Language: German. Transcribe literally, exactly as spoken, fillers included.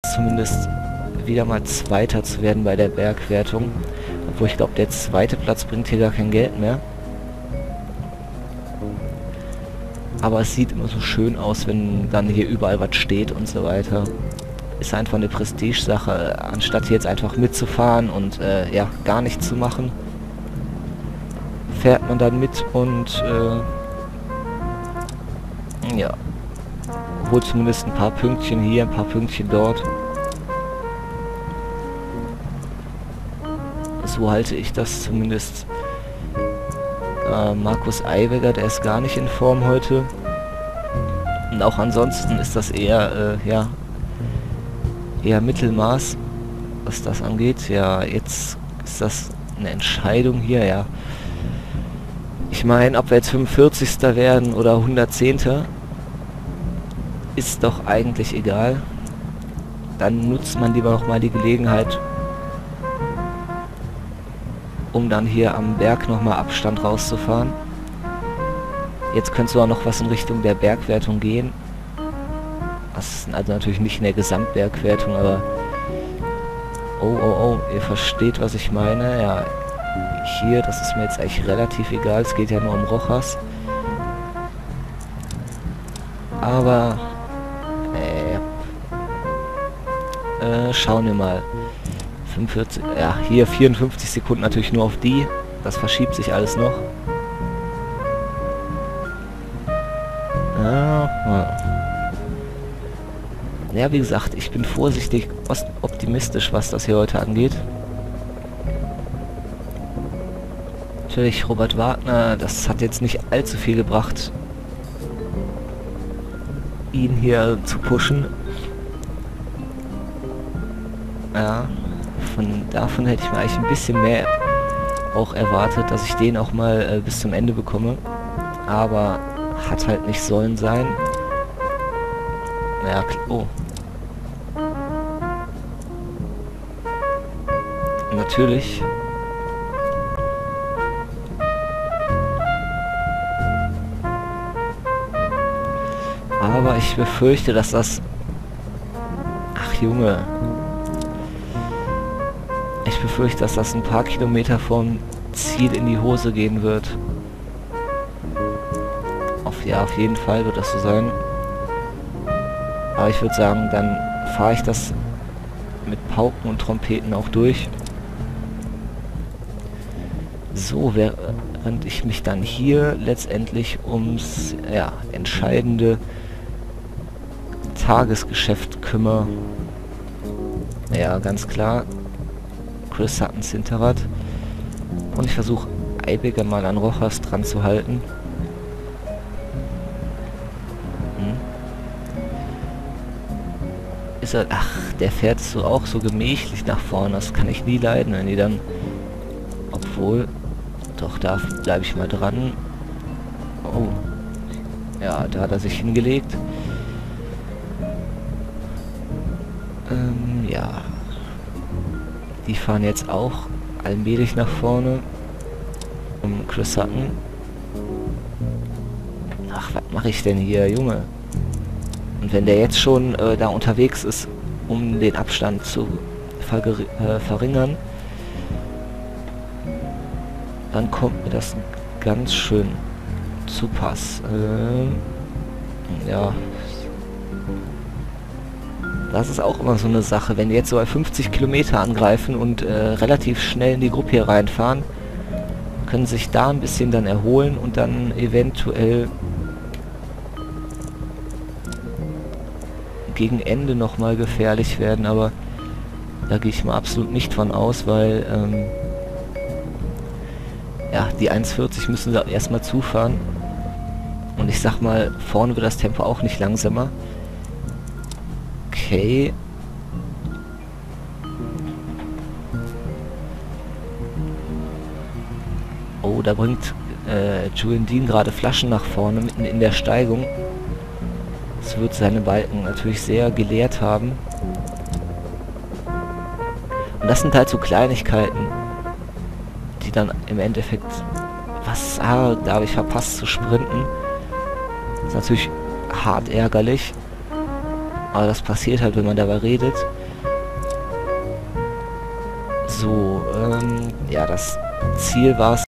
zumindest wieder mal Zweiter zu werden bei der Bergwertung. Obwohl ich glaube, der zweite Platz bringt hier gar kein Geld mehr. Aber es sieht immer so schön aus, wenn dann hier überall was steht und so weiter. Ist einfach eine Prestige-Sache, anstatt hier jetzt einfach mitzufahren und äh, ja, gar nichts zu machen. Fährt man dann mit und äh, ja, holt zumindest ein paar Pünktchen hier, ein paar Pünktchen dort. So halte ich das zumindest. Äh, Markus Eiweger, der ist gar nicht in Form heute. Und auch ansonsten ist das eher, äh, ja, eher Mittelmaß, was das angeht. Ja, jetzt ist das eine Entscheidung hier, ja. Ich meine, ob wir jetzt fünfundvierzigster werden oder hundertzehnter ist doch eigentlich egal. Dann nutzt man lieber noch mal die Gelegenheit, um dann hier am Berg nochmal Abstand rauszufahren. Jetzt könnte sogar noch was in Richtung der Bergwertung gehen. Das ist also natürlich nicht in der Gesamtbergwertung, aber... Oh, oh, oh, ihr versteht, was ich meine. Ja, hier, das ist mir jetzt eigentlich relativ egal. Es geht ja nur um Rojas. Aber... Äh, äh, schauen wir mal. fünfundvierzig, ja, hier vierundfünfzig Sekunden natürlich nur auf die. Das verschiebt sich alles noch. Ja, ja, wie gesagt, ich bin vorsichtig optimistisch, was das hier heute angeht. Natürlich, Robert Wagner, das hat jetzt nicht allzu viel gebracht, ihn hier zu pushen. Ja. Von davon hätte ich mir eigentlich ein bisschen mehr auch erwartet, dass ich den auch mal äh, bis zum Ende bekomme. Aber hat halt nicht sollen sein. Naja, oh. Natürlich. Aber ich befürchte, dass das... Ach Junge. Ich befürchte, dass das ein paar Kilometer vom Ziel in die Hose gehen wird. Auf, ja, auf jeden Fall wird das so sein. Aber ich würde sagen, dann fahre ich das mit Pauken und Trompeten auch durch. So, während ich mich dann hier letztendlich ums ja, entscheidende Tagesgeschäft kümmere. Ja, ganz klar. Chris Suttons Hinterrad. Und ich versuche Eiweger mal an Rojas dran zu halten. Hm. Ist er... Ach, der fährt so auch so gemächlich nach vorne. Das kann ich nie leiden, wenn die dann... Obwohl... Doch, da bleibe ich mal dran. Oh. Ja, da hat er sich hingelegt. Ähm, ja... Die fahren jetzt auch allmählich nach vorne. Um Chris Sutton. Ach, was mache ich denn hier, Junge? Und wenn der jetzt schon äh, da unterwegs ist, um den Abstand zu äh, verringern, dann kommt mir das ganz schön zu Pass. Äh, ja... Das ist auch immer so eine Sache, wenn die jetzt so bei fünfzig Kilometer angreifen und äh, relativ schnell in die Gruppe hier reinfahren, können sich da ein bisschen dann erholen und dann eventuell gegen Ende nochmal gefährlich werden, aber da gehe ich mal absolut nicht von aus, weil ähm, ja, die eins vierzig müssen sie erstmal zufahren und ich sag mal, vorne wird das Tempo auch nicht langsamer. Okay. Oh, da bringt äh, Julian Dean gerade Flaschen nach vorne, mitten in der Steigung. Das wird seine Balken natürlich sehr geleert haben. Und das sind halt so Kleinigkeiten, die dann im Endeffekt... Was? Ah, da habe ich verpasst zu sprinten. Das ist natürlich hart ärgerlich. Aber das passiert halt, wenn man dabei redet. So, ähm, ja, das Ziel war es